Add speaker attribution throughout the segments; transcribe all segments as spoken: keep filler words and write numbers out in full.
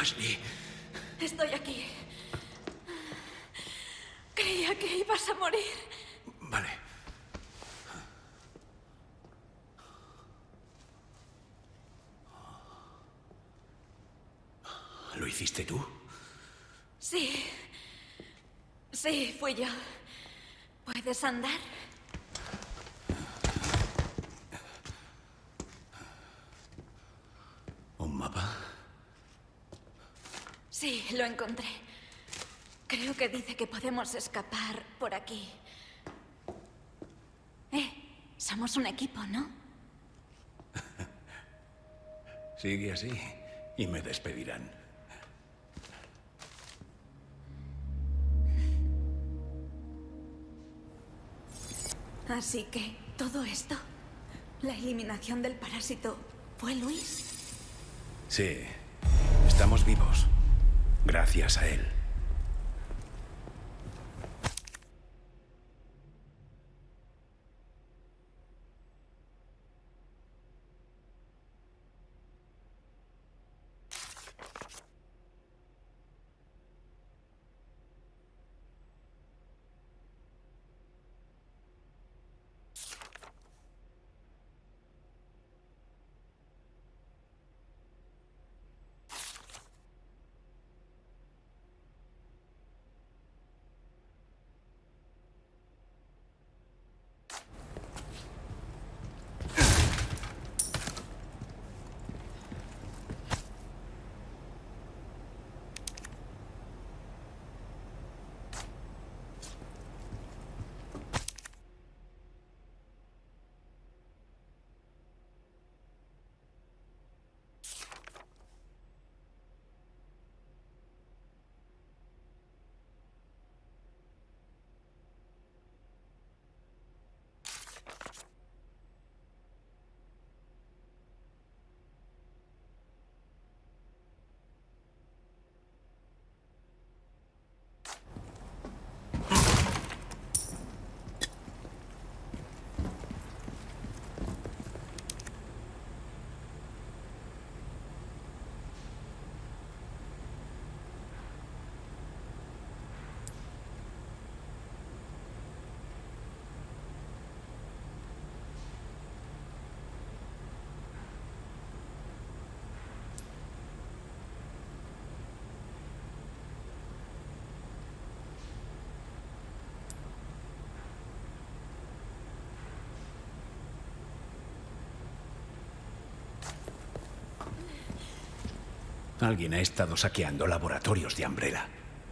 Speaker 1: Ashley.
Speaker 2: Estoy aquí. Creía que ibas a morir.
Speaker 1: Vale. ¿Lo hiciste tú?
Speaker 2: Sí. Sí, fui yo. ¿Puedes andar?
Speaker 1: ¿Un mapa?
Speaker 2: Sí, lo encontré. Creo que dice que podemos escapar por aquí. Eh, somos un equipo, ¿no?
Speaker 1: Sigue así y me despedirán.
Speaker 2: Así que, todo esto, la eliminación del parásito, ¿fue Luis?
Speaker 1: Sí, estamos vivos. Gracias a él. Alguien ha estado saqueando laboratorios de Umbrella.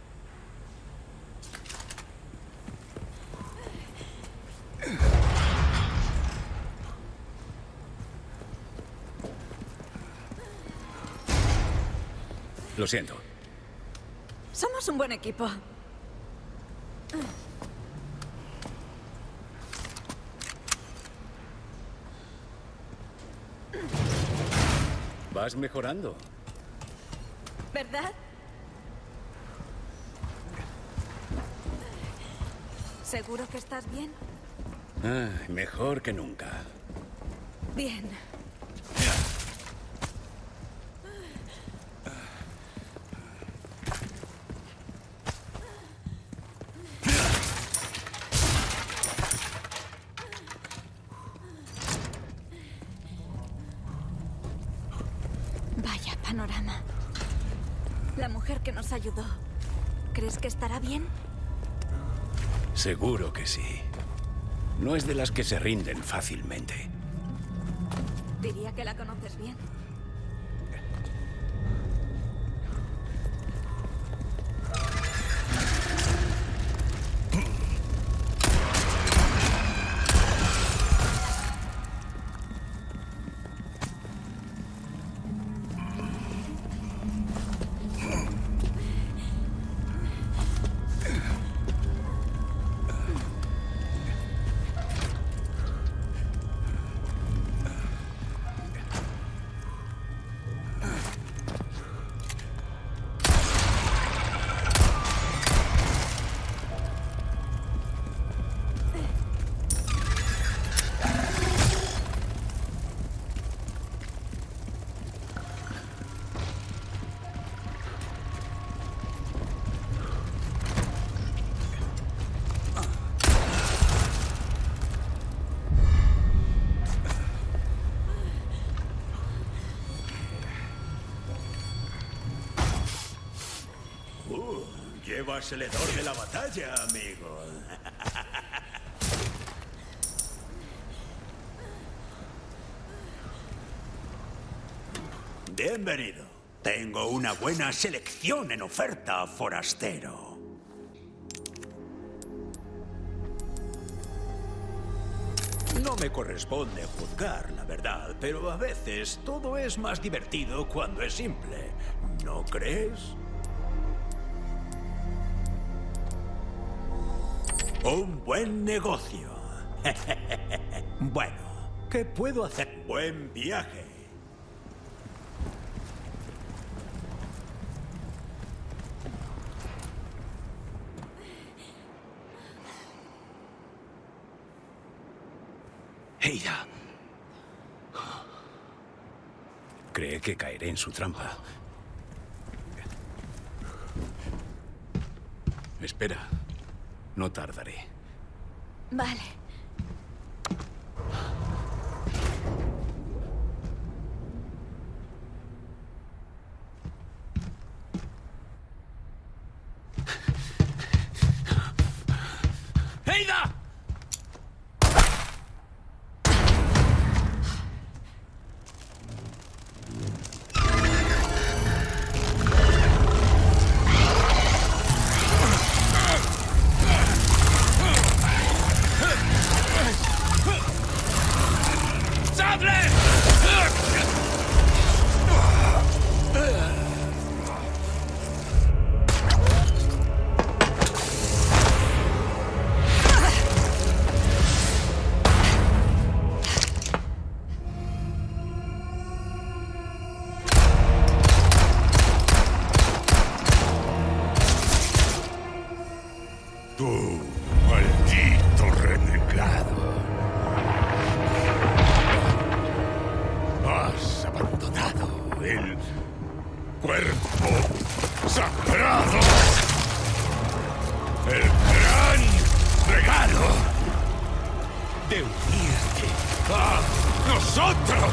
Speaker 1: Lo siento.
Speaker 2: Somos un buen equipo.
Speaker 1: Vas mejorando.
Speaker 2: ¿Verdad? ¿Seguro que estás bien?
Speaker 1: Ah, mejor que nunca.
Speaker 2: Bien. Vaya panorama. La mujer que nos ayudó, ¿crees que estará bien?
Speaker 1: Seguro que sí. No es de las que se rinden fácilmente.
Speaker 2: Diría que la conoces bien.
Speaker 1: ¡Qué vacilador de la batalla, amigo! Bienvenido. Tengo una buena selección en oferta, forastero. No me corresponde juzgar, la verdad, pero a veces todo es más divertido cuando es simple. ¿No crees? Un buen negocio. Bueno, ¿qué puedo hacer? Buen viaje.
Speaker 3: Ada.
Speaker 1: Cree que caeré en su trampa. Espera. No tardaré.
Speaker 2: Vale.
Speaker 3: ¡Ada!
Speaker 4: Tú, maldito renegado. Has abandonado el cuerpo sagrado. El gran regalo de unirte a nosotros.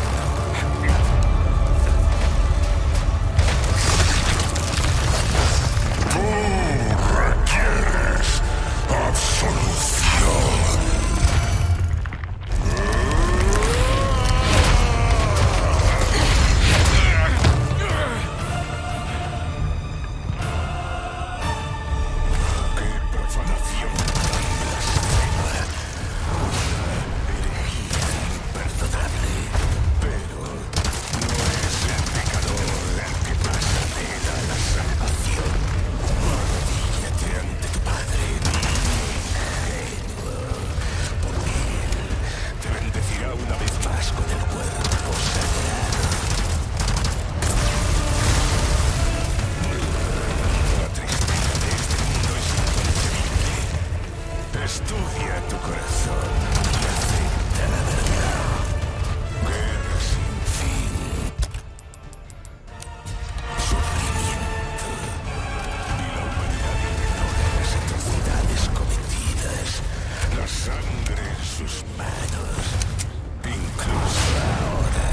Speaker 4: Estudia tu corazón y acepta la verdad. Guerra sin fin. Sufrimiento. Y la humanidad ignora las atrocidades cometidas. La sangre en sus manos. Incluso ahora.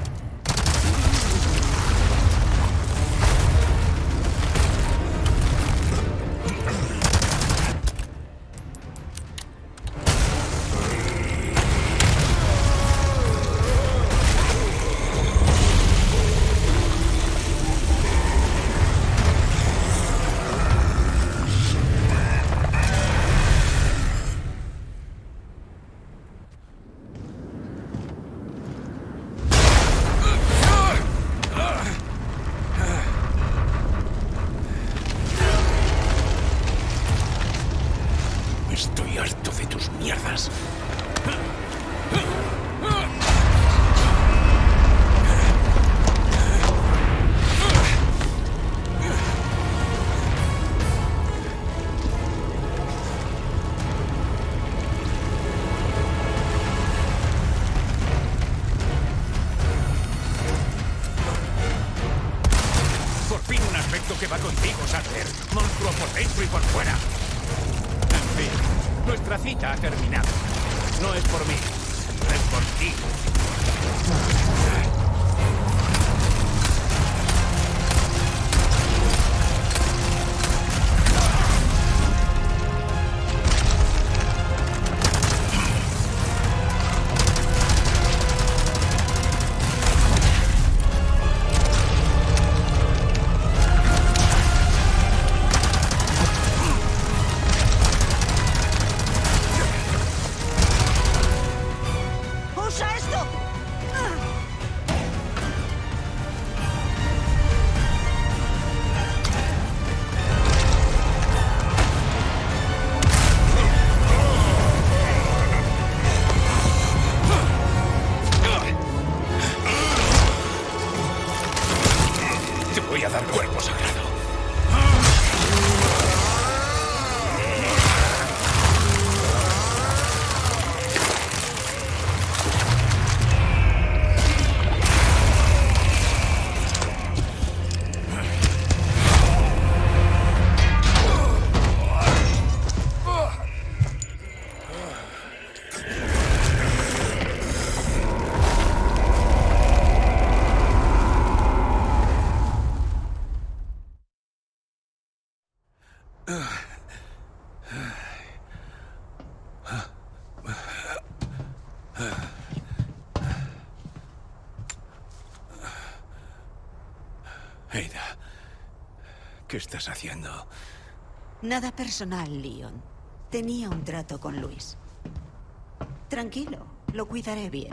Speaker 4: Estoy harto de tus mierdas. Por fin un aspecto que va contigo, Sattler. Monstruo por dentro y por fuera. En fin, nuestra cita ha terminado. No es por mí, es por ti.
Speaker 1: Ada, ¿qué estás haciendo?
Speaker 3: Nada personal, Leon. Tenía un trato con Luis. Tranquilo, lo cuidaré bien.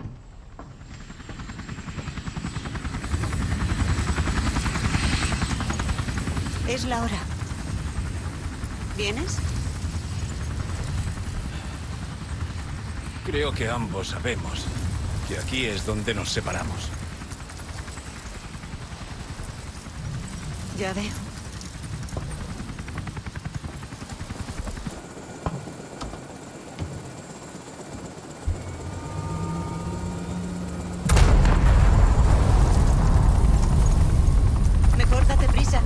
Speaker 3: Es la hora. ¿Vienes?
Speaker 1: Creo que ambos sabemos que aquí es donde nos separamos.
Speaker 3: Ya veo. Mejor date prisa.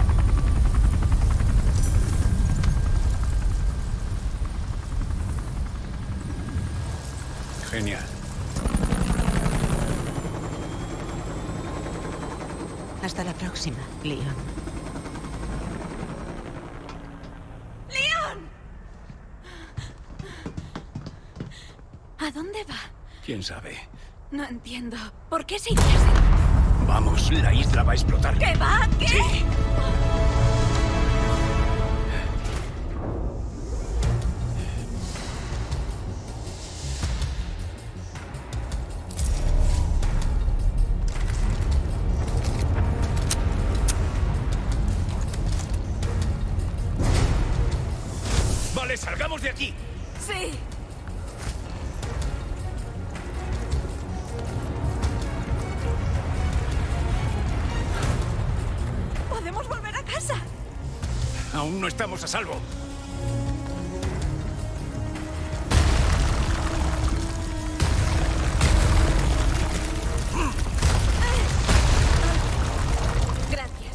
Speaker 1: Genial.
Speaker 3: Hasta la próxima, Leon.
Speaker 2: ¡Leon! ¿A dónde va?
Speaker 1: ¿Quién sabe?
Speaker 2: No entiendo. ¿Por qué se hiciese?
Speaker 1: Vamos, la isla va a explotar.
Speaker 2: ¿Qué va? ¿Qué?
Speaker 1: Sí. Vale, salgamos de aquí.
Speaker 2: Sí. Podemos volver a casa.
Speaker 1: Aún no estamos a salvo.
Speaker 2: Gracias.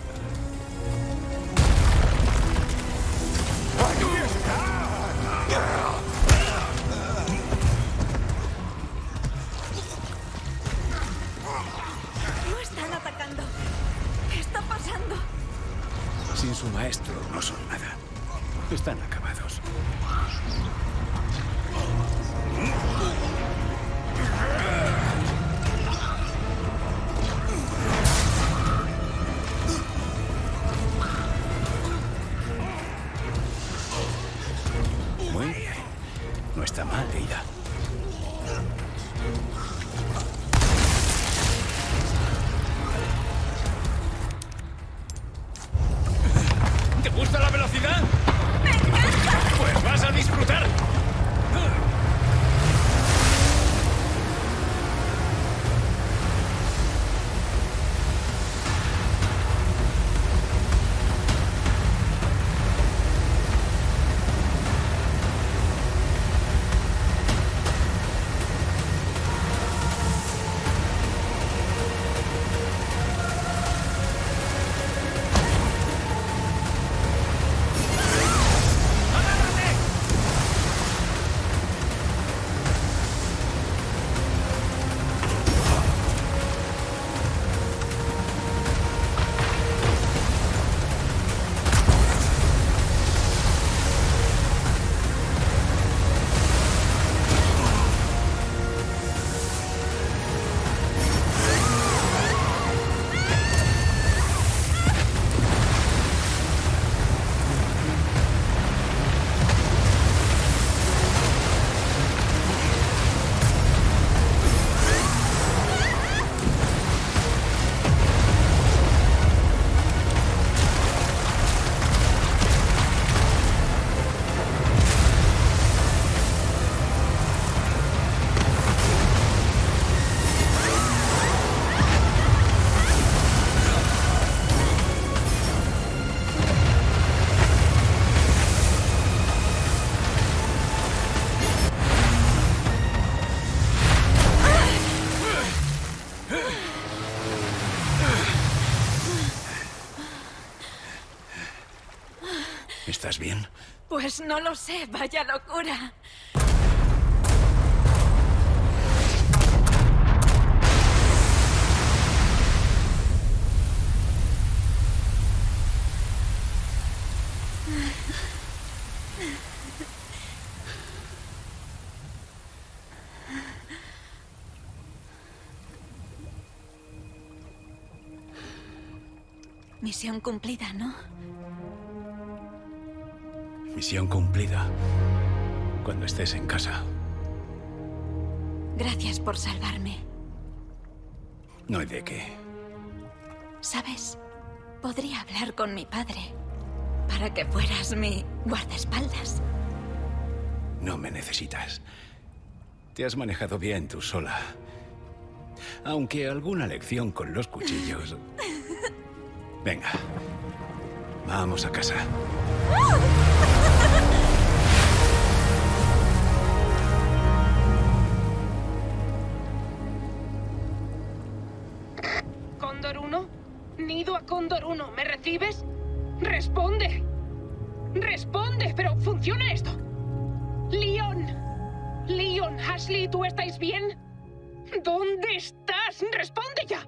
Speaker 2: No están atacando. ¿Qué está pasando?
Speaker 1: Sin su maestro no son nada. Están acabados. Muy bien. No está mal, Ada. ¿Te gusta la velocidad? ¡Me encanta! Pues vas a disfrutar. ¿Estás bien?
Speaker 2: Pues no lo sé, vaya locura. Misión cumplida, ¿no?
Speaker 1: Misión cumplida. Cuando estés en casa.
Speaker 2: Gracias por salvarme.
Speaker 1: No hay de qué.
Speaker 2: ¿Sabes? Podría hablar con mi padre para que fueras mi guardaespaldas.
Speaker 1: No me necesitas. Te has manejado bien tú sola. Aunque alguna lección con los cuchillos. Venga. Vamos a casa.
Speaker 5: Cóndor uno. Nido a Cóndor uno. ¿Me recibes? ¡Responde! ¡Responde! ¿Pero funciona esto? ¡Leon! ¡Leon! ¿Ashley, tú estáis bien? ¿Dónde estás? ¡Responde ya!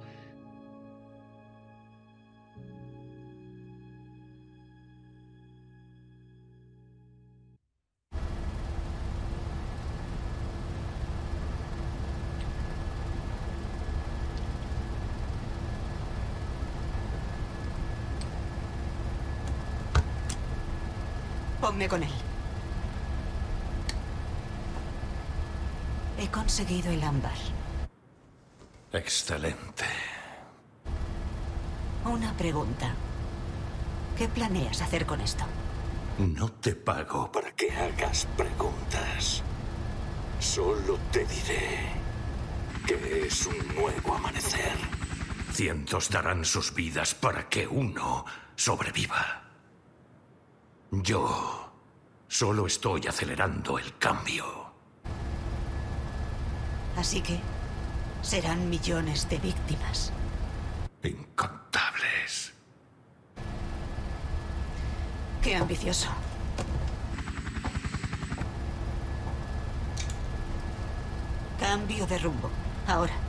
Speaker 3: Ponme con él. He conseguido el ámbar.
Speaker 1: Excelente.
Speaker 3: Una pregunta. ¿Qué planeas hacer con esto?
Speaker 6: No te pago para que hagas preguntas. Solo te diré que es un nuevo amanecer. Cientos darán sus vidas para que uno sobreviva. Yo solo estoy acelerando el cambio.
Speaker 3: Así que serán millones de víctimas.
Speaker 6: Incontables.
Speaker 3: Qué ambicioso. Cambio de rumbo. Ahora.